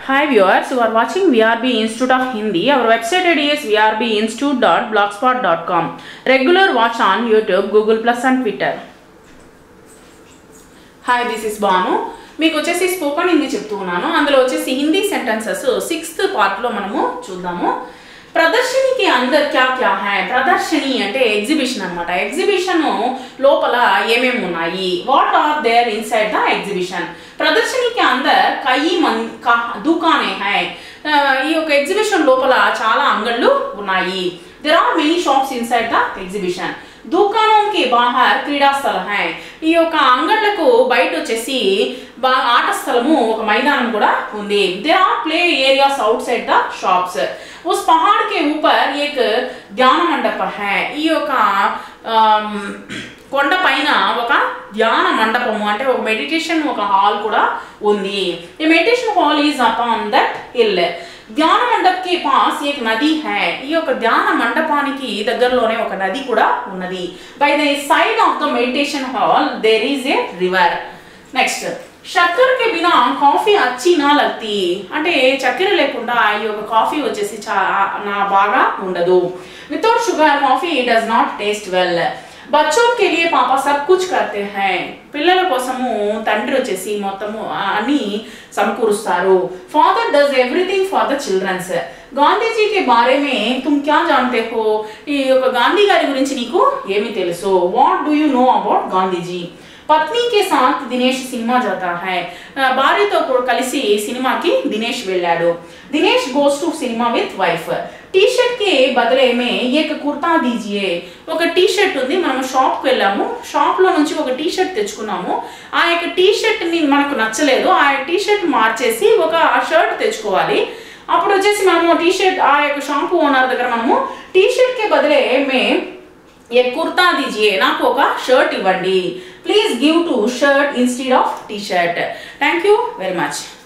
Hi viewers, you are watching VRB Institute of Hindi. Our website ID is vrbinstitute.blogspot.com. Regular watch on YouTube, Google Plus and Twitter. Hi, this is Banu. మీకు వచ్చేసి spoken Hindi చెప్తున్నాను. అందులో వచ్చేసి Hindi sentences 6th part లో మనము చూద్దాము. ప్రదర్శని के अंदर क्या क्या है? ప్రదర్శని అంటే ఎగ్జిబిషన్ అన్నమాట. ఎగ్జిబిషన్ లోపల ఏమేం ఉన్నాయి? What are there inside the exhibition? ప్రదర్శని के अंदर कई दुकानें हैं. ఈ యొక్క ఎగ్జిబిషన్ లోపల చాలా అంగళ్ళు ఉన్నాయి. There are many shops inside the exhibition. दुकानों के बाहर क्रीड़ा स्थल है. ఈ యొక్క అంగళ్ళకు బయట వచ్చేసి ఆట స్థలము ఒక మైదానం కూడా ఉంది. There are play areas outside the shops. उस पहाड़ के ऊपर एक ध्यान मंडप है. ఈ యొక్క కొండ పైన ఒక ధ్యాన మండపము అంటే ఒక మెడిటేషన్ ఒక హాల్ కూడా ఉంది. ఈ meditation hall is upon that hill. ధ్యాన మండప్ కి పాస్ एक నది है. ఈ యొక్క ధ్యాన మండపానికి దగ్గరలోనే ఒక నది కూడా ఉన్నది. By the side of the meditation hall there is a river. Next, शक्कर के बिना कॉफी अच्छी ना लगती. అంటే చక్కెర లేకుండా ఈ యొక్క కాఫీ వచ్చేసి నా బాగా ఉండదు. Without sugar coffee does not taste well. बच्चों के लिए पापा सब कुछ करते हैं. పిల్లల కోసము తండ్రి వచ్చేసి మొత్తము అన్ని సమకూరుస్తారు. Father does everything for the childrens. Gandhiji के बारे में तुम क्या जानते हो? ఈ యొక్క గాంధీ గారి గురించి నీకు ఏమి తెలుసు? What do you know about Gandhiji? पत्नी के साथ दिनेश सिनेमा जाता है. భార్యతో కలిసి సినిమాకి దినేష్ వెళ్ళాడు. Dinesh goes to cinema with wife. T shirt కి బదులే మే ఏక కుర్తా దీజియే. ఒక టీ షర్ట్ ఉంది, మనం షాప్ కి వెళ్ళాము, షాప్ లో నుంచి ఒక టీ షర్ట్ తెచ్చుకున్నాము. ఆ యొక్క టీ షర్ట్ ని మనకు నచ్చలేదు, ఆ టీ షర్ట్ మార్చేసి ఒక షర్ట్ తెచ్చుకోవాలి. అప్పుడు వచ్చేసి మనము టీ షర్ట్ ఆ యొక్క షాంపూ ఓనర్ దగ్గర మనము టీ షర్ట్ కి బదులే మే एक कुर्ता दीजिए, నాకు ఒక షర్ట్ ఇవ్వండి. Please give to shirt instead of T shirt. Thank you very much.